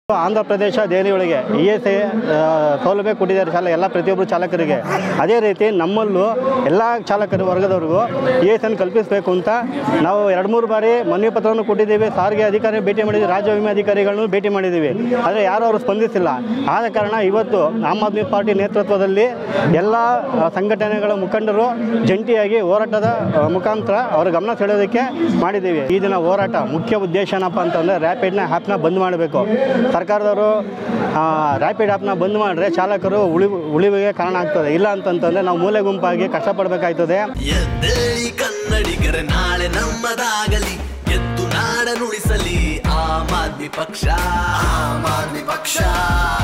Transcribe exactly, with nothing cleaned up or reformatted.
ಆಂಧ್ರ ಪ್ರದೇಶ ದೆಹಲಿ ಒಳಗೆ E S I ಸೌಲಭ್ಯ ಕೊಟ್ಟಿದ್ದಾರೆ ಚಾಲ ಎಲ್ಲ ಪ್ರತಿಯೊಬ್ಬರು ಚಾಲಕರಿಗೆ. ಅದೇ ರೀತಿ ನಮ್ಮಲ್ಲೂ ಎಲ್ಲ ಚಾಲಕರ ವರ್ಗದವ್ರಿಗೂ ಇ ಎಸ್ ಐ ಕಲ್ಪಿಸಬೇಕು ಅಂತ ನಾವು ಎರಡು ಮೂರು ಬಾರಿ ಮನವಿ ಪತ್ರವನ್ನು ಕೊಟ್ಟಿದ್ದೀವಿ. ಸಾರಿಗೆ ಅಧಿಕಾರಿ ಭೇಟಿ ಮಾಡಿದ್ದೀವಿ, ರಾಜ್ಯ ವಿಮೆ ಅಧಿಕಾರಿಗಳನ್ನು ಭೇಟಿ ಮಾಡಿದ್ದೀವಿ. ಆದರೆ ಯಾರೂ ಅವರು ಸ್ಪಂದಿಸಿಲ್ಲ. ಆದ ಕಾರಣ ಇವತ್ತು ಆಮ್ ಆದ್ಮಿ ಪಾರ್ಟಿ ನೇತೃತ್ವದಲ್ಲಿ ಎಲ್ಲ ಸಂಘಟನೆಗಳ ಮುಖಂಡರು ಜಂಟಿಯಾಗಿ ಹೋರಾಟದ ಮುಖಾಂತರ ಅವರ ಗಮನ ಸೆಳೆಯೋದಕ್ಕೆ ಮಾಡಿದ್ದೀವಿ. ಈ ದಿನ ಹೋರಾಟ ಮುಖ್ಯ ಉದ್ದೇಶ ಏನಪ್ಪ ಅಂತಂದರೆ ರ್ಯಾಪಿಡ್ನ ಆ್ಯಪ್ನ ಬಂದ್ ಮಾಡಬೇಕು. ಸರ್ಕಾರದವರು ರ್ಯಾಪಿಡ್ ಆ್ಯಪ್ನ ಬಂದ್ ಮಾಡಿದ್ರೆ ಚಾಲಕರು ಉಳಿ ಉಳಿವಿಗೆ ಕಾರಣ ಆಗ್ತದೆ. ಇಲ್ಲ ಅಂತಂತಂದರೆ ನಾವು ಮೂಲೆ ಗುಂಪಾಗಿ ಕಷ್ಟಪಡಬೇಕಾಗ್ತದೆ. ಕನ್ನಡಿಗರ ನಾಳೆ ನಮ್ಮದಾಗಲಿ, ಎದ್ದು ನಾಡನುಳಿಸಲಿ ಆಮ್ ಆದ್ಮಿ ಪಕ್ಷ, ಆಮ್ ಆದ್ಮಿ ಪಕ್ಷ.